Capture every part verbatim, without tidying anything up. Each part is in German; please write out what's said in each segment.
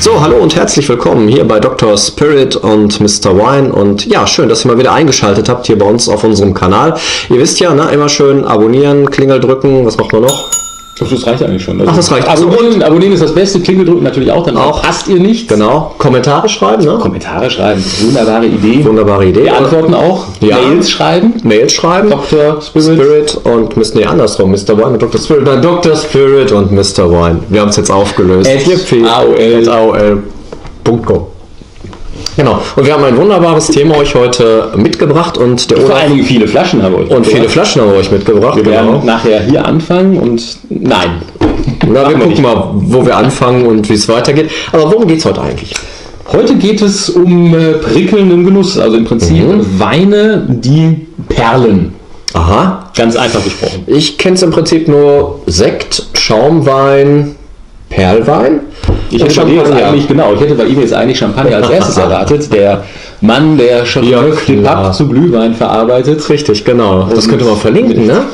So, hallo und herzlich willkommen hier bei Doktor Spirit und Mister Wine und ja, schön, dass ihr mal wieder eingeschaltet habt hier bei uns auf unserem Kanal. Ihr wisst ja, ne, immer schön abonnieren, Klingel drücken, was macht man noch? Das reicht eigentlich schon. Also Ach, das reicht. Abonnieren, abonnieren ist das Beste, Klingel drücken natürlich auch, dann auch. Passt ihr nicht. Genau, Kommentare schreiben, ne? Kommentare schreiben, wunderbare Idee. Wunderbare Idee. Wir antworten auch, ja. Mails schreiben. Mails schreiben. Doktor Spirit. Spirit und Mister Nee, andersrum, Mister Wine und Doktor Spirit. Nein, Doktor Spirit und Mister Wine. Wir haben es jetzt aufgelöst. A O L. A O L Punkt com. Genau. Und wir haben ein wunderbares Thema euch heute mitgebracht und der Vor Olaf allen Dingen viele Flaschen haben wir euch und viele Flaschen haben wir euch mitgebracht. Wir genau. werden nachher hier anfangen und nein. Na, wir gucken mal, wo wir anfangen und wie es weitergeht. Aber worum geht es heute eigentlich? Heute geht es um äh, prickelnden Genuss, also im Prinzip Mhm. Weine, die perlen. Aha. Ganz einfach gesprochen. Ich kenne es im Prinzip nur Sekt, Schaumwein, Perlwein. Ich und hätte, bei dir jetzt Champagner. eigentlich, genau, ich hätte bei ihm jetzt eigentlich Champagner als erstes erwartet. Der Mann, der schon Ja, den klar. Papp zu Glühwein verarbeitet. Richtig, genau. Das Und- könnte man verlinken, ne?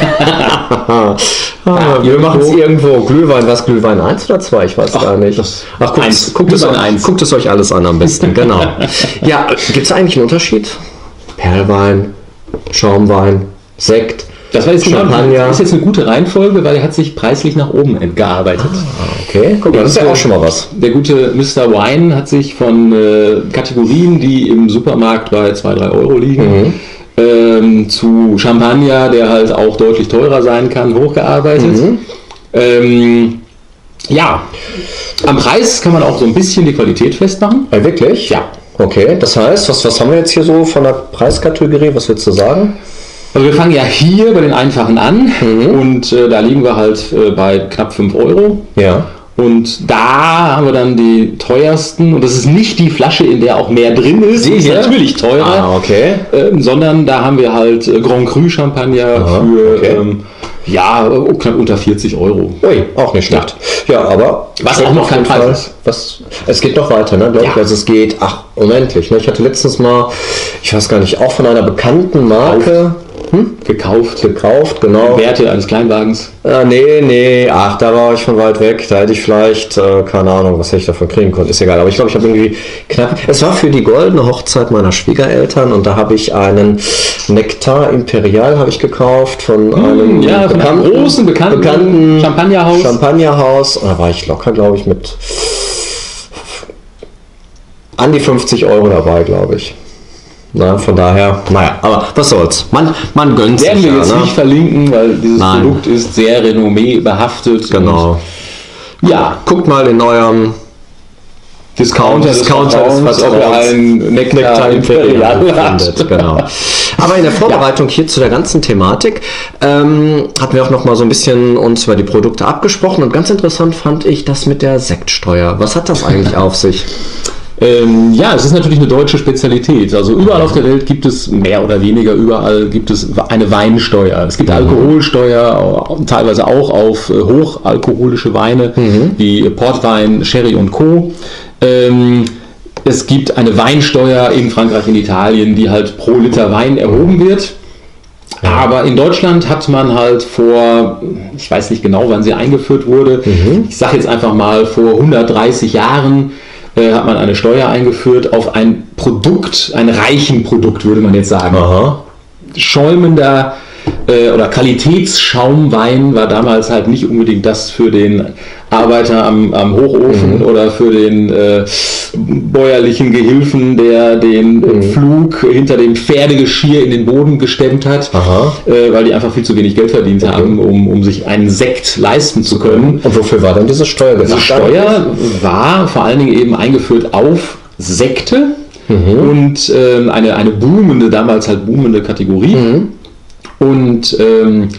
ah, wir irgendwo- machen es irgendwo. Glühwein, was? Glühwein eins oder zwei? Ich weiß Ach, gar nicht. das- Ach, guckt, eins. guckt, es Glühwein euch, eins. guckt es euch alles an am besten, genau. Ja, gibt es eigentlich einen Unterschied? Perlwein, Schaumwein, Sekt, Das war jetzt genau, Champagner. das ist jetzt eine gute Reihenfolge, weil er hat sich preislich nach oben entgearbeitet. Okay, guck mal, das ist ja Der- auch schon mal was. Der gute Mister Wine hat sich von äh, Kategorien, die im Supermarkt bei zwei, drei Euro liegen, ähm, zu Champagner, der halt auch deutlich teurer sein kann, hochgearbeitet. Ähm, ja, am Preis kann man auch so ein bisschen die Qualität festmachen. Äh, wirklich? Ja. Okay, das heißt, was, was haben wir jetzt hier so von der Preiskategorie? Was willst du sagen? Also wir fangen ja hier bei den einfachen an und äh, da liegen wir halt äh, bei knapp fünf Euro. Ja. Und da haben wir dann die teuersten, und das ist nicht die Flasche, in der auch mehr drin ist, die ist hier? natürlich teurer, Ah, okay. ähm, sondern da haben wir halt äh, Grand Cru Champagner Aha, für okay. ähm, ja, äh, knapp unter vierzig Euro. Ui, auch nicht schlecht. Ja, aber... Was auch noch kein Preis ist. Was, es geht noch weiter, ne, glaube ich. Ja. Also es geht, ach, unendlich. Ne? Ich hatte letztens mal, ich weiß gar nicht, auch von einer bekannten Marke Gekauft. gekauft, genau. Werte eines Kleinwagens. Äh, nee, nee, ach, da war ich von weit weg. Da hätte ich vielleicht, äh, keine Ahnung, was hätte ich davon kriegen können. Ist egal. Aber ich glaube, ich habe irgendwie knapp. Es war für die goldene Hochzeit meiner Schwiegereltern und da habe ich einen Nektar Imperial habe ich gekauft von einem Ja, von einem großen, bekannten, bekannten Champagnerhaus. Champagnerhaus. Und da war ich locker, glaube ich, mit an die fünfzig Euro dabei, glaube ich. Na, von daher, naja, aber was soll's. Man, man gönnt Werden sich wir ja, jetzt ne? nicht verlinken, weil dieses Nein. Produkt ist sehr renommee-behaftet. Genau. Und, ja, Guckt mal in eurem Discounter, Discounter des des Vertrauens, ob ihr Vertrauens. einen Nektar Nektar Imperial Imperial habt. findet, genau. Aber in der Vorbereitung hier zu der ganzen Thematik ähm, hatten wir auch noch mal so ein bisschen uns über die Produkte abgesprochen und ganz interessant fand ich das mit der Sektsteuer. Was hat das eigentlich auf sich? Ähm, ja, es ist natürlich eine deutsche Spezialität. Also überall auf der Welt gibt es, mehr oder weniger überall, gibt es eine Weinsteuer. Es gibt Alkoholsteuer, teilweise auch auf äh, hochalkoholische Weine, wie Portwein, Sherry und Co. Ähm, es gibt eine Weinsteuer in Frankreich, in Italien, die halt pro Liter Wein erhoben wird. Aber in Deutschland hat man halt vor, ich weiß nicht genau, wann sie eingeführt wurde, ich sage jetzt einfach mal vor hundertdreißig Jahren, äh, hat man eine Steuer eingeführt auf ein Produkt, ein reichen Produkt, würde man jetzt sagen. Aha. Schäumender äh, oder Qualitätsschaumwein war damals halt nicht unbedingt das für den Arbeiter am, am Hochofen oder für den äh, bäuerlichen Gehilfen, der den äh, Pflug hinter dem Pferdegeschirr in den Boden gestemmt hat, Aha. äh, weil die einfach viel zu wenig Geld verdient haben, um, um sich einen Sekt leisten zu können. Und wofür war denn diese Steuer Diese gedacht? Steuer war vor allen Dingen eben eingeführt auf Sekte und ähm, eine, eine boomende, damals halt boomende Kategorie. Und ähm,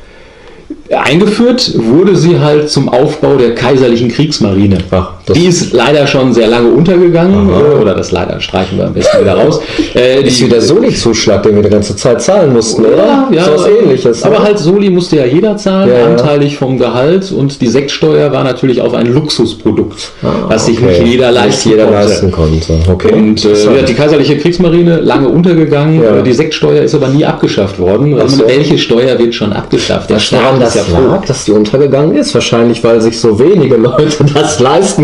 eingeführt wurde sie halt zum Aufbau der kaiserlichen Kriegsmarine. Ach, das- die ist leider schon sehr lange untergegangen, Aha. äh, oder das leider streichen wir am besten wieder raus. Äh, Ist wie der Soli-Zuschlag, den wir die ganze Zeit zahlen mussten, oder? Ja, ja, so was Ähnliches. aber ne? halt Soli musste ja jeder zahlen, Ja, ja. anteilig vom Gehalt, und die Sektsteuer war natürlich auf ein Luxusprodukt, Ah, was sich okay. nicht jeder leisten Nicht jeder konnte. leisten konnte. Okay. Und äh, ja, die kaiserliche Kriegsmarine lange untergegangen, Ja. äh, die Sektsteuer ist aber nie abgeschafft worden. Ach so. Welche Steuer wird schon abgeschafft? Der Was daran Staat das ist ja froh. lag, dass die untergegangen ist? Wahrscheinlich, weil sich so wenige Leute das leisten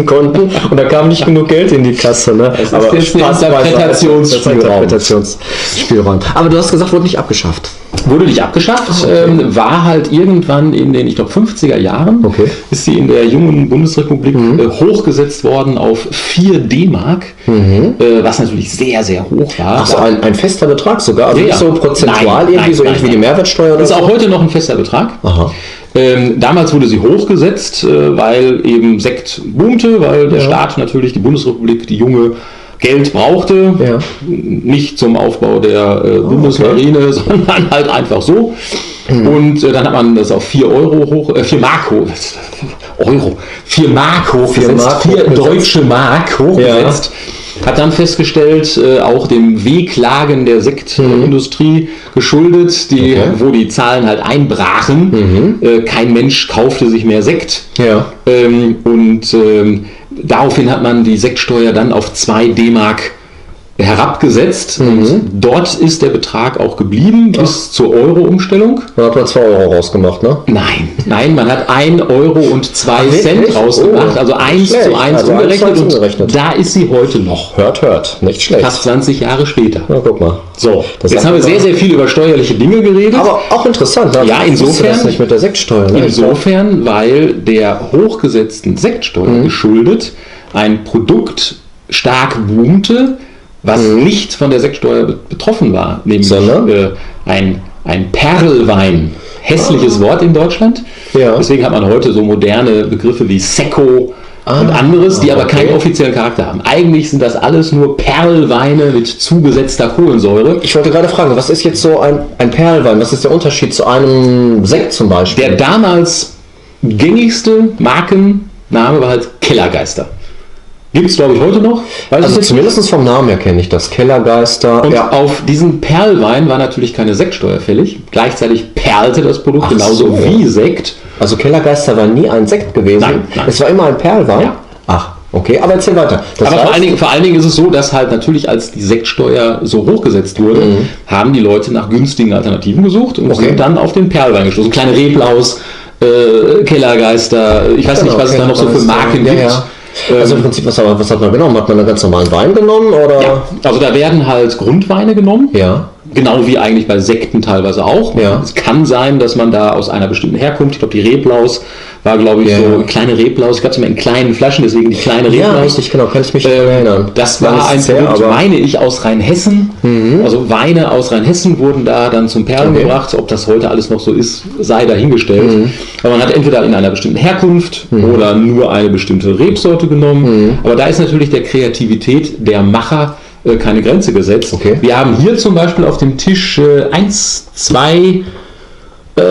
konnten und da kam nicht genug Geld in die Kasse. Ne? Das ist Aber jetzt ein Interpretationsspielraum. Interpretationsspielraum. Aber du hast gesagt, wurde nicht abgeschafft. Wurde nicht abgeschafft, okay. ähm, war halt irgendwann in den, ich glaube, fünfziger Jahren, okay. ist sie in der jungen Bundesrepublik mhm. äh, hochgesetzt worden auf vier D-Mark, mhm. äh, was natürlich sehr, sehr hoch war. Ach so, ein, ein fester Betrag sogar, also ja, nicht so prozentual nein, irgendwie, nein, so nein, irgendwie nein. die Mehrwertsteuer oder ist so? Ist auch heute noch ein fester Betrag. Aha. Ähm, damals wurde sie hochgesetzt, äh, weil eben Sekt boomte, weil der ja. Staat natürlich, die Bundesrepublik, die junge Geld brauchte, ja. nicht zum Aufbau der äh, Bundesmarine, okay. sondern halt einfach so. Mhm. Und äh, dann hat man das auf vier Euro hoch, äh, vier Mark hoch, Euro, vier Mark hochgesetzt, vier deutsche Mark hochgesetzt. Ja. Hat dann festgestellt, äh, auch dem Wehklagen der Sektindustrie mhm. geschuldet, die, okay. wo die Zahlen halt einbrachen. Mhm. Äh, kein Mensch kaufte sich mehr Sekt. Ja. Ähm, und ähm, daraufhin hat man die Sektsteuer dann auf zwei D-Mark herabgesetzt. Mhm. Und dort ist der Betrag auch geblieben Ach. bis zur Euro-Umstellung. Da hat man zwei Euro rausgemacht, ne? Nein, nein, man hat ein Euro und zwei Ach, Cent nicht? rausgemacht, oh, also eins zu eins also umgerechnet. Und umgerechnet. da ist sie heute noch. Hört, hört, nicht schlecht. Fast zwanzig Jahre später. Na, guck mal. So, das jetzt haben wir sehr, sehr viel über steuerliche Dinge geredet. Aber auch interessant. Ne? Ja, insofern. Das nicht mit der Sektsteuer. Ne? Insofern, weil der hochgesetzten Sektsteuer mhm. geschuldet ein Produkt stark boomte, was mhm. nicht von der Sektsteuer betroffen war, nämlich äh, ein, ein Perlwein. Hässliches ah. Wort in Deutschland. Ja. Deswegen hat man heute so moderne Begriffe wie Sekko ah. und anderes, die aber okay. keinen offiziellen Charakter haben. Eigentlich sind das alles nur Perlweine mit zugesetzter Kohlensäure. Ich wollte gerade fragen, was ist jetzt so ein, ein Perlwein? Was ist der Unterschied zu einem Sekt zum Beispiel? Der damals gängigste Markenname war halt Kellergeister. Gibt es, glaube ich, heute noch. Weiß also zumindest vom Namen her kenne ich das. Kellergeister. Und ja. auf diesen Perlwein war natürlich keine Sektsteuer fällig. Gleichzeitig perlte das Produkt Ach genauso so. wie Sekt. Also Kellergeister war nie ein Sekt gewesen. Nein, nein. Es war immer ein Perlwein. Ja. Ach, okay. Aber erzähl weiter. Das aber vor allen, Dingen, vor allen Dingen ist es so, dass halt natürlich, als die Sektsteuer so hochgesetzt wurde, mhm. haben die Leute nach günstigen Alternativen gesucht und okay. sind dann auf den Perlwein gestoßen. Kleine Reblaus, äh, Kellergeister, ich weiß genau, nicht, was es da noch so für Marken ja, gibt. Ja. Also im Prinzip, was, was hat man genommen? Hat man einen ganz normalen Wein genommen? Oder? Ja, also da werden halt Grundweine genommen. Ja. Genau wie eigentlich bei Sekten teilweise auch. Ja. Es kann sein, dass man da aus einer bestimmten Herkunft, ich glaube die Reblaus war glaube ich ja. so kleine Reblaus, ich glaube es immer in kleinen Flaschen, deswegen die kleine Reblaus. Ja, richtig, genau, kann ich mich äh, erinnern. Das war ein sehr, Produkt, meine ich, aus Rheinhessen. Mhm. Also Weine aus Rheinhessen wurden da dann zum Perlen okay. gebracht. Ob das heute alles noch so ist, sei dahingestellt. Mhm. Aber man hat entweder in einer bestimmten Herkunft mhm. oder nur eine bestimmte Rebsorte genommen. Mhm. Aber da ist natürlich der Kreativität der Macher äh, keine Grenze gesetzt. Okay. Wir haben hier zum Beispiel auf dem Tisch äh, eins, zwei, äh,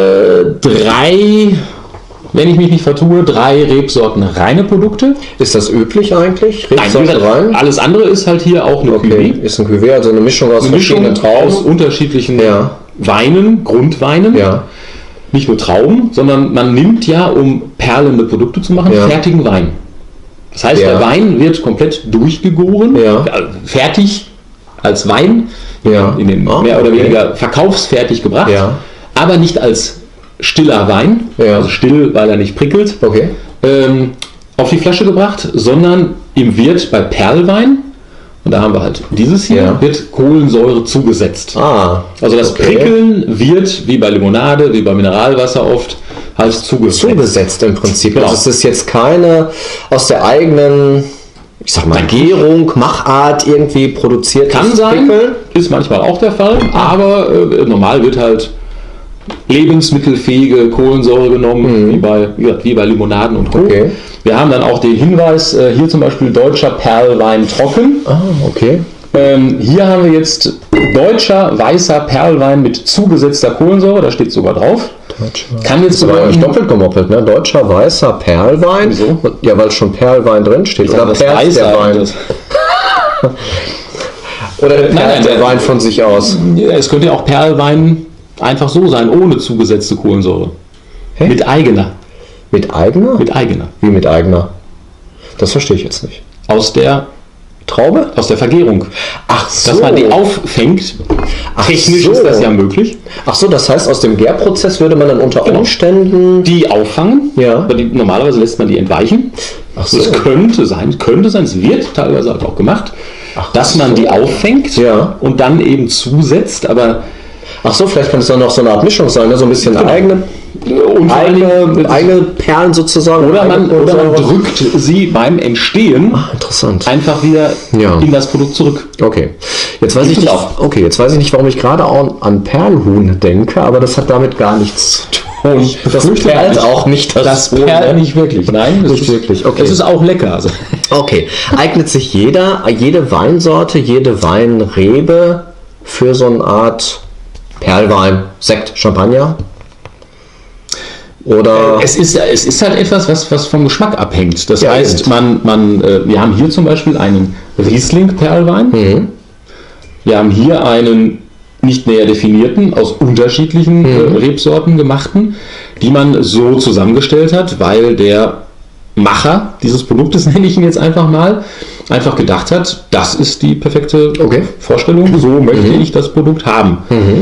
drei... Wenn ich mich nicht vertue, drei Rebsorten reine Produkte. Ist das üblich eigentlich? Rebsorten rein? Alles andere ist halt hier auch eine okay. Cuvée. Ist ein Cuvée, also eine Mischung aus eine verschiedenen Mischung Trauben. Aus unterschiedlichen ja. Weinen, Grundweinen. Ja. Nicht nur Trauben, sondern man nimmt ja, um perlende Produkte zu machen, ja. fertigen Wein. Das heißt, ja. der Wein wird komplett durchgegoren, ja. fertig als Wein, ja. in den oh, mehr oder okay. weniger verkaufsfertig gebracht, ja. aber nicht als stiller Wein, ja. also still, weil er nicht prickelt, okay. ähm, auf die Flasche gebracht, sondern ihm wird bei Perlwein, und da haben wir halt dieses hier, ja. wird Kohlensäure zugesetzt. Ah, also das okay. Prickeln wird, wie bei Limonade, wie bei Mineralwasser oft, halt zugesetzt. Zugesetzt im Prinzip. Genau. Also es ist jetzt keine aus der eigenen, ich sag mal, Gärung, Machart irgendwie produziert. Kann sein, Prickeln. Ist manchmal auch der Fall, aber äh, normal wird halt lebensmittelfähige Kohlensäure genommen, mhm. wie, bei, wie bei Limonaden und Co. Okay. Wir haben dann auch den Hinweis, äh, hier zum Beispiel deutscher Perlwein trocken. Ah, okay. Ähm, hier haben wir jetzt deutscher weißer Perlwein mit zugesetzter Kohlensäure, da steht sogar drauf. Deutscher. Kann jetzt sogar nicht doppelt gemoppelt, ne? Deutscher weißer Perlwein. Wieso? Ja, weil schon Perlwein drin steht. Oder perlt der Wein. Oder perlt nein, nein, der nein, Wein von sich aus. Es könnte ja auch Perlwein einfach so sein, ohne zugesetzte Kohlensäure. Hä? Mit eigener. Mit eigener? Mit eigener. Wie mit eigener? Das verstehe ich jetzt nicht. Aus der Traube? Aus der Vergärung. Ach so. Dass man die auffängt. Ach Technisch so. ist das ja möglich. Ach so, das heißt, aus dem Gärprozess würde man dann unter Genau. Umständen... Die auffangen. Ja. Aber die, normalerweise lässt man die entweichen. Ach so. Es könnte sein, könnte sein, es wird teilweise halt auch gemacht, Ach dass so. man die auffängt Ja. und dann eben zusetzt, aber Ach so, vielleicht kann es dann noch so eine Art Mischung sein, ne? So ein bisschen Genau. eigene, und eigene, eigene Perlen sozusagen. oder man, eigene oder man Kohlensäure. drückt sie beim Entstehen Ah, interessant. einfach wieder Ja. in das Produkt zurück. Okay. Jetzt weiß ich Gibt nicht, es auch. okay, jetzt weiß ich nicht, warum ich gerade auch an Perlhuhn denke, aber das hat damit gar nichts zu tun. Das befürchte perlt nicht. auch nicht. Das Huhn, perlt ne? nicht wirklich, nein. Das Nicht ist, wirklich, okay. Es ist auch lecker. Also. Okay. Eignet sich jeder, jede Weinsorte, jede Weinrebe für so eine Art Perlwein, Sekt, Champagner? Oder? Es ist, es ist halt etwas, was, was vom Geschmack abhängt. Das Ja, heißt, eben. man, man, äh, wir haben hier zum Beispiel einen Riesling-Perlwein. Mhm. Wir haben hier einen nicht näher definierten, aus unterschiedlichen äh, Rebsorten gemachten, die man so zusammengestellt hat, weil der Macher dieses Produktes, nenne ich ihn jetzt einfach mal, einfach gedacht hat, das ist die perfekte Okay. Vorstellung, so möchte ich das Produkt haben.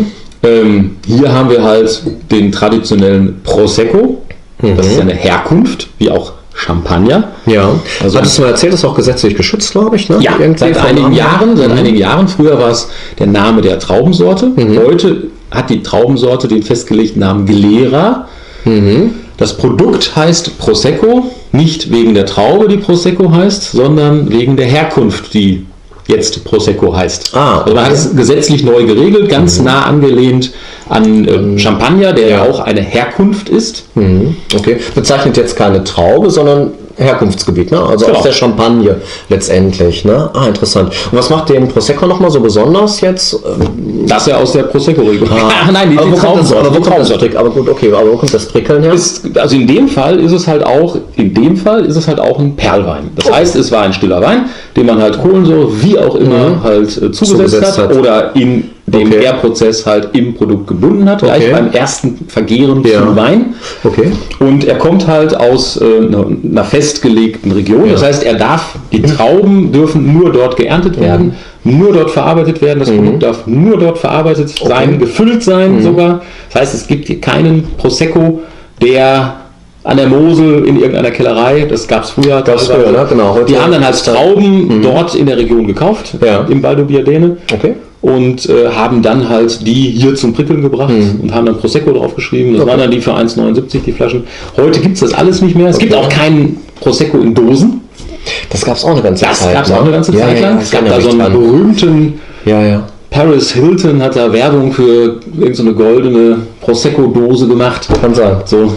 Ähm, hier haben wir halt den traditionellen Prosecco, das ist ja eine Herkunft, wie auch Champagner. Ja. Also- Hattest du mal erzählt, das ist auch gesetzlich geschützt, glaube ich, ne? Ja, Irgendwie seit vom einigen Namen her. Jahren, seit einigen Jahren. Früher war es der Name der Traubensorte. Heute hat die Traubensorte den festgelegten Namen Glera. Das Produkt heißt Prosecco, nicht wegen der Traube, die Prosecco heißt, sondern wegen der Herkunft, die jetzt Prosecco heißt. Ah, Also man hat es gesetzlich neu geregelt, ganz nah angelehnt an äh, Champagner, der ja Ja. auch eine Herkunft ist. Mhm. Okay. Bezeichnet jetzt keine Traube, sondern Herkunftsgebiet, ne? Also Genau. aus der Champagne letztendlich, ne? Ah, interessant. Und was macht den Prosecco nochmal so besonders jetzt? Ähm, Das ja aus der Prosecco-Regelung. Ah. Nein, die, aber die wo kommt das, Traubensorte. aber wo die kommt das Traubensorte. Prick, aber gut, okay, aber wo kommt das Prickeln her? Ist, also in dem Fall ist es halt auch, in dem Fall ist es halt auch ein Perlwein. Das heißt, es war ein stiller Wein, den man halt Kohlensäure, wie auch immer, halt äh, zugesetzt, Zugesetzt hat, hat. oder in dem Okay. Gärprozess halt im Produkt gebunden hat, gleich Okay. beim ersten Vergehren Ja. zum Wein. Okay. Und er kommt halt aus äh, einer, einer festgelegten Region. Das heißt, er darf, die Trauben dürfen nur dort geerntet werden, nur dort verarbeitet werden. Das Produkt darf nur dort verarbeitet sein, gefüllt sein sogar. Das heißt, es gibt hier keinen Prosecco, der an der Mosel in irgendeiner Kellerei, das gab es früher. Gab's teilweise. früher, ne? Genau. Heute Die haben dann halt ist da- Trauben dort in der Region gekauft, Ja. im Val d'Ubiadene. Okay. Und äh, haben dann halt die hier zum Prickeln gebracht und haben dann Prosecco draufgeschrieben. Das Okay. waren dann die für eins neunundsiebzig, die Flaschen. Heute gibt es das alles nicht mehr. Es gibt Okay. auch keinen Prosecco in Dosen. Das gab es auch eine ganze Das Zeit. gab es ne? auch eine ganze ja, Zeit ja, lang. ja, Es gab ich da so erinnere einen mich dran. berühmten Ja, ja. Paris Hilton, hat da Werbung für irgendeine so eine goldene Prosecco-Dose gemacht. Kann sein. So,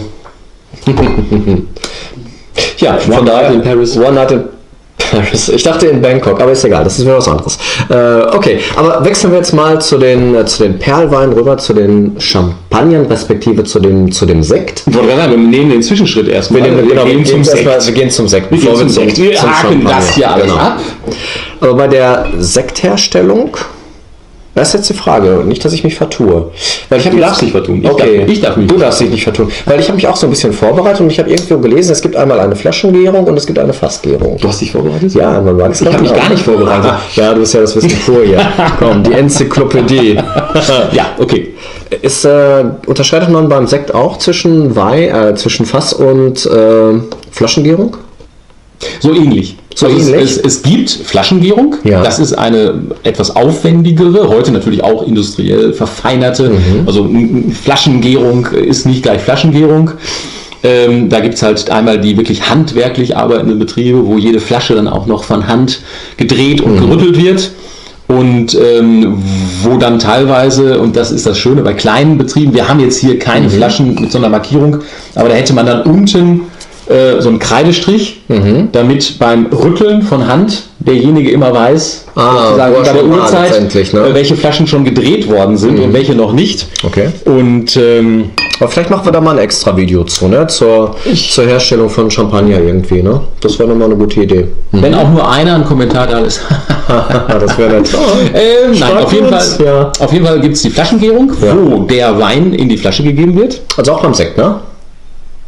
Ja, One von daher Night in Paris. One Night in Paris. Ich dachte in Bangkok, aber ist egal, das ist wieder was anderes. Äh, okay, aber wechseln wir jetzt mal zu den, äh, zu den Perlweinen rüber, zu den Champagnern, respektive zu dem, zu dem Sekt. ich wollte gerade sagen, wir nehmen den Zwischenschritt erstmal. Wir, nehmen, genau, wir, gehen gehen erstmal- wir gehen zum Sekt. Wir gehen bevor zum Sekt. Wir zum haken Champagner. das hier alles Genau. ab. Aber bei der Sektherstellung, das ist jetzt die Frage, nicht, dass ich mich vertue. Weil ich hab Du jetzt- darfst dich vertun. Ich okay, darf- ich darf mich Du nicht darfst dich nicht vertun. Weil ich habe mich auch so ein bisschen vorbereitet und ich habe irgendwo gelesen, es gibt einmal eine Flaschengärung und es gibt eine Fassgärung. Du hast dich vorbereitet? Ja, man mag es. Ich habe mich gar nicht vorbereitet. Ja, du bist ja das Wissen vor hier. Komm, die Enzyklopädie. Ja, okay. Ist, äh, unterscheidet man beim Sekt auch zwischen Wein, äh, zwischen Fass und äh, Flaschengärung? So ähnlich. So also ähnlich? Es, es, es gibt Flaschengärung, Ja. das ist eine etwas aufwendigere, heute natürlich auch industriell verfeinerte, Mhm. also m- m- Flaschengärung ist nicht gleich Flaschengärung. Ähm, da gibt es halt einmal die wirklich handwerklich arbeitenden Betriebe, wo jede Flasche dann auch noch von Hand gedreht und Mhm. gerüttelt wird. Und ähm, wo dann teilweise, und das ist das Schöne bei kleinen Betrieben, wir haben jetzt hier keine Mhm. Flaschen mit so einer Markierung, aber da hätte man dann unten äh, so einen Kreidestrich, Mhm. damit beim Rütteln von Hand derjenige immer weiß, Ah, sozusagen wo er bei der schon war Uhrzeit, letztendlich, ne? äh, welche Flaschen schon gedreht worden sind und welche noch nicht. Okay. Und ähm, Aber vielleicht machen wir da mal ein extra Video zu, ne? Zur, zur Herstellung von Champagner irgendwie, ne? Das wäre nochmal eine gute Idee. wenn auch nur einer einen Kommentar da ist. Das wäre nett. ähm, nein, Schreibt auf jeden, uns, Fall, ja. auf jeden Fall gibt es die Flaschengärung, Ja. wo der Wein in die Flasche gegeben wird. Also auch beim Sekt, ne?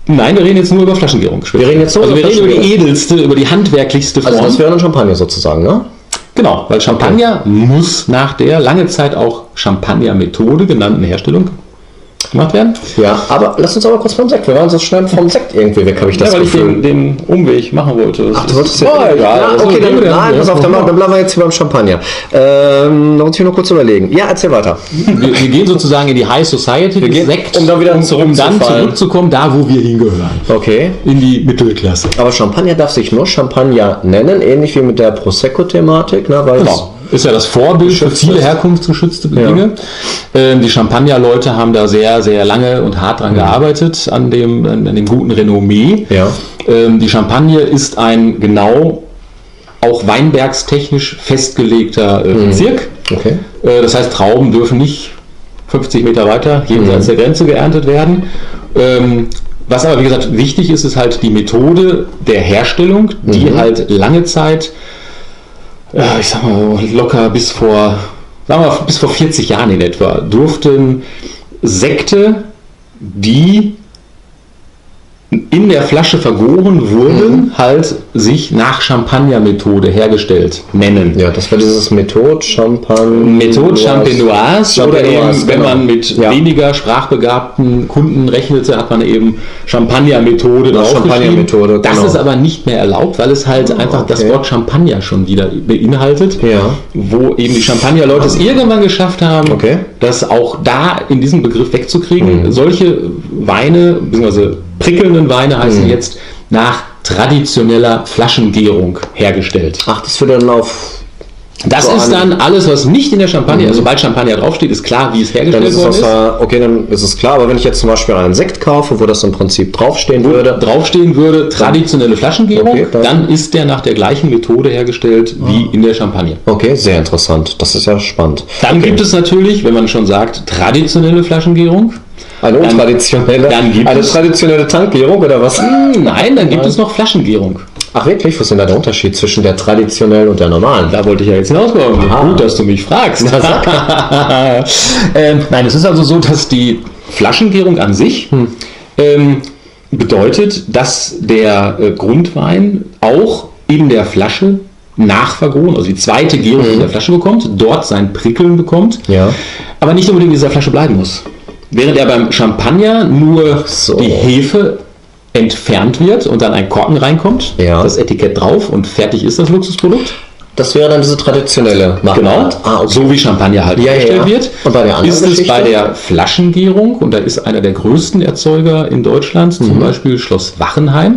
Nein, wir reden jetzt nur über Flaschengärung. Wir reden jetzt nur also über wir reden über die Flaschengärung. edelste, über die handwerklichste Form. Also das wäre dann Champagner sozusagen, ne? Genau, weil Champagner muss nach der lange Zeit auch Champagner-Methode genannten Herstellung gemacht werden. Ja, aber lass uns aber kurz vom Sekt. Wir waren so schnell vom Sekt irgendwie weg, habe ich das Ja, weil ich Gefühl. den, den Umweg machen wollte. Das Ach, du wolltest ja... oh, egal. Ja, Also, okay, dann, wir- nein, pass auf, dann, dann bleiben wir jetzt hier beim Champagner. Ähm, da muss ich nur kurz überlegen. Ja, erzähl weiter. Wir, wir gehen sozusagen in die High Society des gehen- Sekt, um dann wieder um dann zurückzufallen. zurückzukommen, da wo wir hingehören. Okay. In die Mittelklasse. Aber Champagner darf sich nur Champagner nennen, ähnlich wie mit der Prosecco-Thematik, ne? Weil Genau. Ist ja das Vorbild für Geschütztes. viele herkunftsgeschützte Dinge. Ähm, die Champagner-Leute haben da sehr, sehr lange und hart dran gearbeitet, an dem, an, an dem guten Renommee. Ja. Ähm, die Champagne ist ein genau auch weinbergstechnisch festgelegter äh, Bezirk. Okay. Äh, das heißt, Trauben dürfen nicht fünfzig Meter weiter jenseits der Grenze geerntet werden. Ähm, was aber, wie gesagt, wichtig ist, ist halt die Methode der Herstellung, die halt lange Zeit, ja, ich sag mal, locker bis vor, sagen wir mal, bis vor vierzig Jahren in etwa, durften Sekte, die in der Flasche vergoren wurden, halt sich nach Champagner-Methode hergestellt nennen. Ja, das war dieses Methode Champagne. Methode Champenoise oder Champenoise, eben, wenn genau. man mit Ja. weniger sprachbegabten Kunden rechnete, hat man eben Champagner-Methode Ja, draufgeschrieben. Champagner-Methode, Das genau. ist aber nicht mehr erlaubt, weil es halt einfach das okay. Wort Champagner schon wieder beinhaltet, Ja. wo eben die Champagner-Leute es irgendwann geschafft haben, Okay. das auch da in diesem Begriff wegzukriegen. Solche Weine, beziehungsweise prickelnden Weine heißen jetzt nach traditioneller Flaschengärung hergestellt. Ach, das wird dann auf... Das So ist an- dann alles, was nicht in der Champagner, also sobald Champagner draufsteht, ist klar, wie es Dann hergestellt ist es worden aus ist. der, okay, dann ist es klar, aber wenn ich jetzt zum Beispiel einen Sekt kaufe, wo das im Prinzip draufstehen würde, Draufstehen würde, traditionelle Flaschengärung, Okay, dann- dann ist der nach der gleichen Methode hergestellt wie in der Champagner. okay, sehr interessant. Das ist ja spannend. Dann okay. gibt es natürlich, wenn man schon sagt, traditionelle Flaschengärung. eine untraditionelle, dann gibt eine es- traditionelle Tankgärung oder was? Nein, dann gibt es noch Flaschengärung. Ach wirklich, was ist denn da der Unterschied zwischen der traditionellen und der normalen? Da wollte ich ja jetzt hinauskommen. Aha. Gut, dass du mich fragst. ähm, nein, es ist also so, dass die Flaschengärung an sich ähm, bedeutet, dass der äh, Grundwein auch in der Flasche nachvergoren, also die zweite Gärung in der Flasche bekommt, dort sein Prickeln bekommt, Ja. aber nicht unbedingt in dieser Flasche bleiben muss. Während er beim Champagner nur so. die Hefe entfernt wird und dann ein Korken reinkommt, Ja. das Etikett drauf und fertig ist das Luxusprodukt. Das wäre dann diese traditionelle Genau, Machart. Ah, okay. so wie Champagner halt Ja, hergestellt ja. wird. Und bei der anderen ist es Geschichte? bei der Flaschengärung, und da ist einer der größten Erzeuger in Deutschland, Mhm. zum Beispiel Schloss Wachenheim.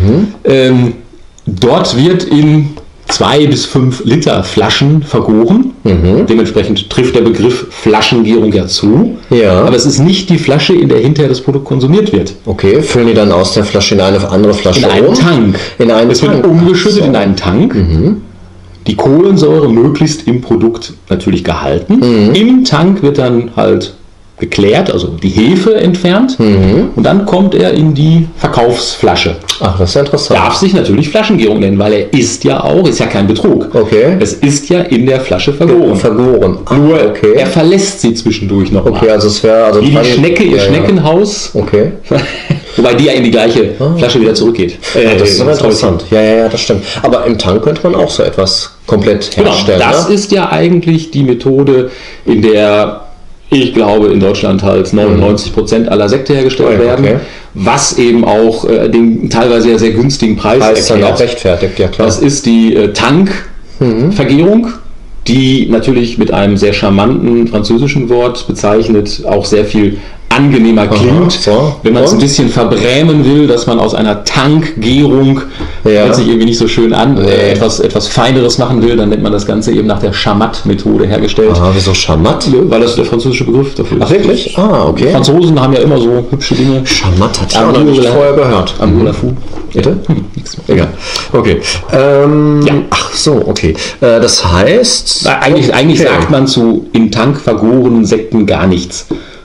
Ähm, dort wird in zwei bis fünf Liter Flaschen vergoren. Mhm. Dementsprechend trifft der Begriff Flaschengärung ja zu. Ja. Aber es ist nicht die Flasche, in der hinterher das Produkt konsumiert wird. Okay, füllen die dann aus der Flasche in eine andere Flasche In einen um? Tank. In einen es wird Tank. umgeschüttet Ach so. in einen Tank. Die Kohlensäure möglichst im Produkt natürlich gehalten. Mhm. Im Tank wird dann halt geklärt, also die Hefe entfernt. Mhm. Und dann kommt er in die Verkaufsflasche. Ach, das ist ja interessant. Darf sich natürlich Flaschengärung nennen, weil er ist ja auch, ist ja kein Betrug. Okay. Es ist ja in der Flasche vergoren. Vergoren. Ach, Nur okay. er verlässt sie zwischendurch noch Okay, mal. also es wäre... Also Wie die tradi- Schnecke, ihr ja, ja. Schneckenhaus. Okay. Wobei die ja in die gleiche Flasche wieder zurückgeht. Ja, Äh, das ist aber ins interessant. Ja, ja, ja, das stimmt. Aber im Tank könnte man auch so etwas komplett Genau, herstellen. das ne? ist ja eigentlich die Methode, in der ich glaube in Deutschland halt neunundneunzig Prozent aller Sekte hergestellt Oh ja, werden, okay. was eben auch äh, den teilweise sehr, sehr günstigen Preis Preis dann auch erklärt. rechtfertigt, ja klar. Das ist die äh, Tankvergärung, die natürlich mit einem sehr charmanten französischen Wort bezeichnet auch sehr viel angenehmer klingt. so. Wenn man es ein Und? bisschen verbrämen will, dass man aus einer Tankgärung, Ja. hört sich irgendwie nicht so schön an, Nee. äh, etwas, etwas Feineres machen will, dann nennt man das Ganze eben nach der Chamat-Methode hergestellt. Ah, wieso Chamat? Weil das der französische Begriff dafür ist. Ach, wirklich? Ah, okay. Franzosen haben ja immer so hübsche Dinge. Chamat hat ich auch Amour noch nicht la- vorher gehört. Amour la fou. Bitte? Hm, nix mehr. Egal. Okay. Ähm, Ja. Ach so, okay. Äh, das heißt... Na, Eigentlich, eigentlich Okay. sagt man zu in Tank vergorenen Sekten gar nichts.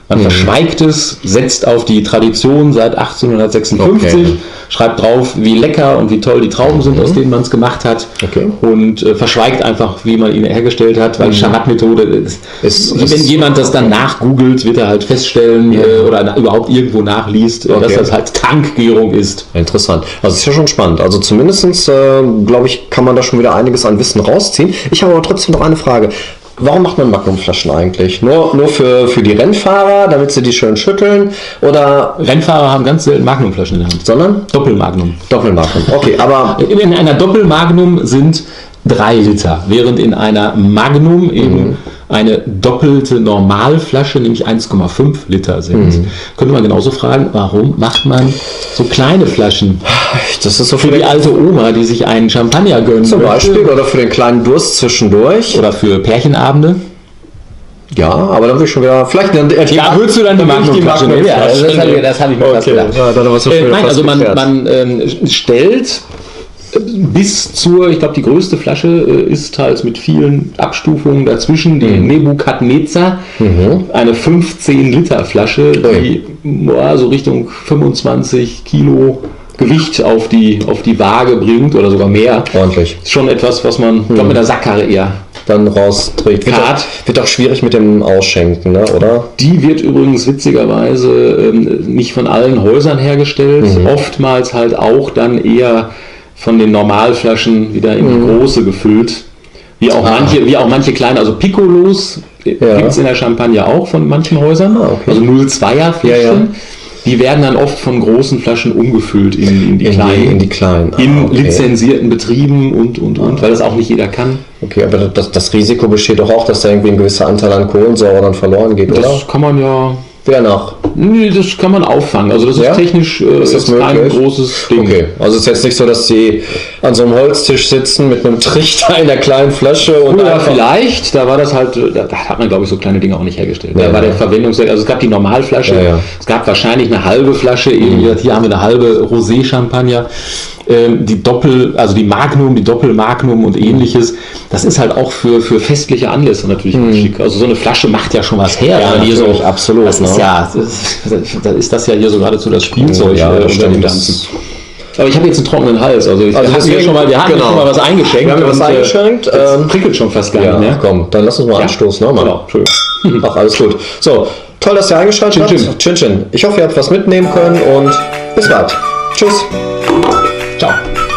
Man mhm. verschweigt es, setzt auf die Tradition seit achtzehnhundertsechsundfünfzig, okay. schreibt drauf, wie lecker und wie toll die Trauben sind, mhm. aus denen man es gemacht hat okay. und äh, verschweigt einfach, wie man ihn hergestellt hat, weil mhm. Charat-Methode ist, ist, wenn ist jemand das dann nachgoogelt, wird er halt feststellen ja. äh, oder na, überhaupt irgendwo nachliest, okay. dass das halt Tankgärung ist. Interessant. Also ist ja schon spannend. Also zumindestens, äh, glaube ich, kann man da schon wieder einiges an Wissen rausziehen. Ich habe aber trotzdem noch eine Frage. Warum macht man Magnumflaschen eigentlich? Nur, nur für, für die Rennfahrer, damit sie die schön schütteln? Oder Rennfahrer haben ganz selten Magnumflaschen in der Hand. Sondern? Doppelmagnum. Doppelmagnum, okay. Aber in einer Doppelmagnum sind drei Liter, während in einer Magnum eben mhm. eine doppelte Normalflasche, nämlich eins Komma fünf Liter sind. Mhm. Könnte man genauso fragen, warum macht man so kleine Flaschen? Das ist so für die alte Oma, die sich einen Champagner gönnt. Zum Beispiel, oder für den kleinen Durst zwischendurch. Oder für Pärchenabende. Ja, aber dann würde ich schon wieder. Vielleicht dann, äh, da würdest du dann die Magnumflasche nehmen. Ja, das habe ich, das hab ich mir okay. fast gedacht. Ja, dann so äh, nein, also man, man ähm, stellt bis zur, ich glaube, die größte Flasche äh, ist halt mit vielen Abstufungen dazwischen, die mhm. Nebukadnezar, mhm. eine fünfzehn Liter Flasche, die boah, so Richtung fünfundzwanzig Kilo Gewicht auf die, auf die Waage bringt oder sogar mehr. Ordentlich. Ist schon etwas, was man, ich glaube, mit der Sackkarre eher dann rausträgt. Wird, auch, wird auch schwierig mit dem Ausschenken, ne? Oder? Die wird übrigens witzigerweise ähm, nicht von allen Häusern hergestellt, mhm. oftmals halt auch dann eher von den Normalflaschen wieder in die mhm. große gefüllt. Wie auch, ah. manche, wie auch manche kleine, also Piccolos ja. gibt es in der Champagne auch von manchen Häusern, ah, okay. also null Komma zweier Flaschen. Ja, ja. Die werden dann oft von großen Flaschen umgefüllt in, in die in kleinen, die, in, die kleinen. Ah, in okay. lizenzierten Betrieben und, und, und, weil das auch nicht jeder kann. Okay, aber das, das Risiko besteht doch auch, dass da irgendwie ein gewisser Anteil an Kohlensäure dann verloren geht, das oder? Das kann man ja... Wer nach? Nee, das kann man auffangen. Also das ist ja? technisch äh, ist das kein großes Ding. Okay, also es ist jetzt nicht so, dass sie an so einem Holztisch sitzen mit einem Trichter in der kleinen Flasche und ja, vielleicht, da war das halt, da hat man glaube ich so kleine Dinge auch nicht hergestellt. Ja, da war der Verwendungszweck, also es gab die Normalflasche, ja, ja. es gab wahrscheinlich eine halbe Flasche, mhm. hier haben wir eine halbe Rosé-Champagner. Die Doppel, also die Magnum, die Doppelmagnum und ähnliches, das ist halt auch für, für festliche Anlässe natürlich mhm. schick. Also so eine Flasche macht ja schon was her. Ja, hier so, absolut. Das ist ja, da ist das ja hier so geradezu das Spielzeug ja, das unter dem Ganzen. Aber ich habe jetzt einen trockenen Hals, also ich also hatten wir schon mal, wir haben genau. schon mal was eingeschenkt. Wir haben was eingeschenkt. Ähm, prickelt schon fast gar ja, nicht mehr. Komm, dann lass uns mal ja. anstoßen. Ne, genau, Entschuldigung. Ach, alles gut. So, toll, dass ihr eingeschaltet habt. Chin Chin. Ich hoffe, ihr habt was mitnehmen können und bis bald. Tschüss. Ciao.